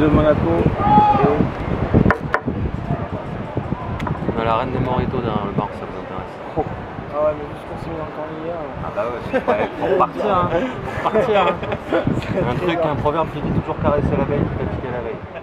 de Monaco. On a la reine des mojitos derrière le bar, ça vous intéresse. Oh. Ah ouais, mais juste continuer encore hier. Ah bah ouais, pour partir, hein. Pour partir, hein. Un truc, un proverbe qui dit toujours caresser la veille, qui t'a piqué la veille.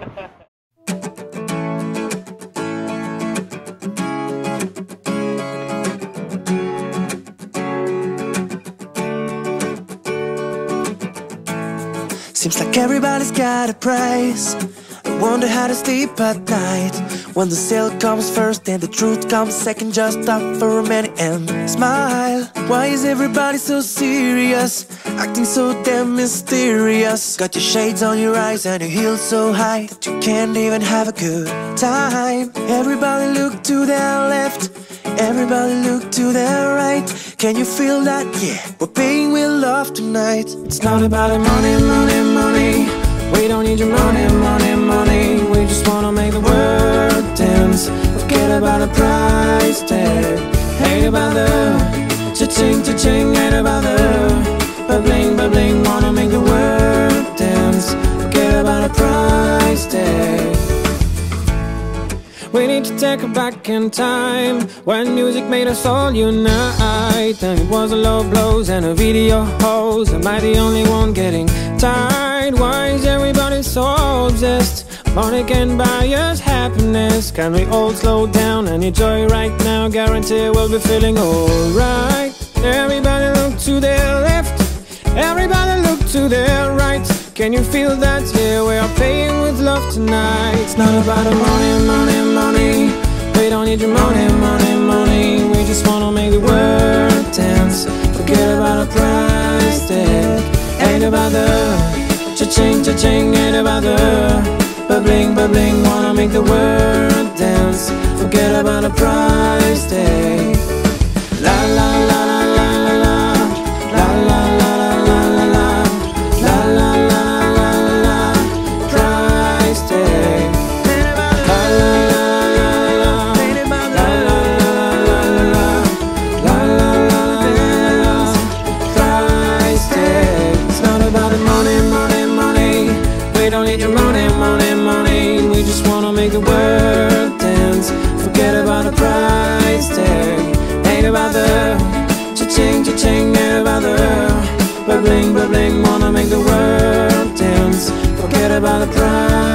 Seems like everybody's got a price. I wonder how to sleep at night. When the sale comes first and the truth comes second, just offer a minute and smile. Why is everybody so serious? Acting so damn mysterious. Got your shades on your eyes and your heels so high that you can't even have a good time. Everybody look to their left, everybody look to their right. Can you feel that? Yeah, we're paying with love tonight. It's not about the money, money, money. We don't need your money, money, money. We just wanna make the world dance. Forget about the price tag. Ain't about the cha-ching, cha-ching. Ain't about the ba-bling, ba-bling. Wanna make the world dance. Forget about the price tag. We need to take it back in time, when music made us all unite. And it was the low blows and the video hoes. Am I the only one getting tired? Why is everybody so obsessed? Money can buy us happiness. Can we all slow down and enjoy right now? Guarantee we'll be feeling alright. Everybody look to their left, everybody look to their right. Can you feel that? Yeah, we are paying with love tonight. It's not about the money, money, money. We don't need your money, money, money. We just wanna make the world dance. Forget about the price tag. Ain't about the cha-ching, cha-ching. Ain't about the ba-bling, ba-bling. Wanna make the world dance. Forget about the price tag. La la la la la la la. La la la la la la la. La la la. Make the world dance. Forget about the price tag. Ain't about the cha-ching, cha-ching. Ain't about the ba-bling, ba-bling. Wanna make the world dance. Forget about the price